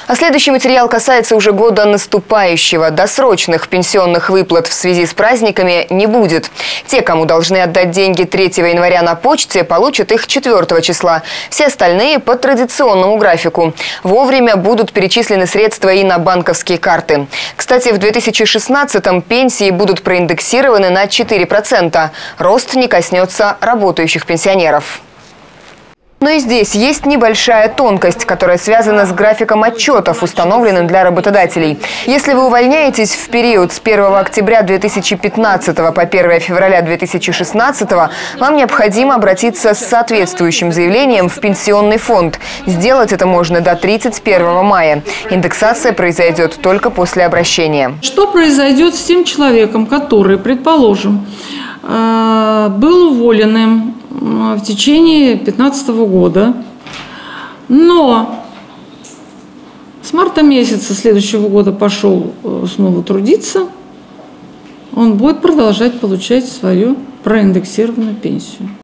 А следующий материал касается уже года наступающего. Досрочных пенсионных выплат в связи с праздниками не будет. Те, кому должны отдать деньги 3 января на почте, получат их 4 числа. Все остальные по традиционному графику. Вовремя будут перечислены средства и на банковские карты. Кстати, в 2016-м пенсии будут проиндексированы на 4%. Рост не коснется работающих пенсионеров. Но и здесь есть небольшая тонкость, которая связана с графиком отчетов, установленным для работодателей. Если вы увольняетесь в период с 1 октября 2015 по 1 февраля 2016, вам необходимо обратиться с соответствующим заявлением в пенсионный фонд. Сделать это можно до 31 мая. Индексация произойдет только после обращения. Что произойдет с тем человеком, который, предположим, был уволенным в течение 2015 года, но с марта месяца следующего года пошел снова трудиться, он будет продолжать получать свою проиндексированную пенсию.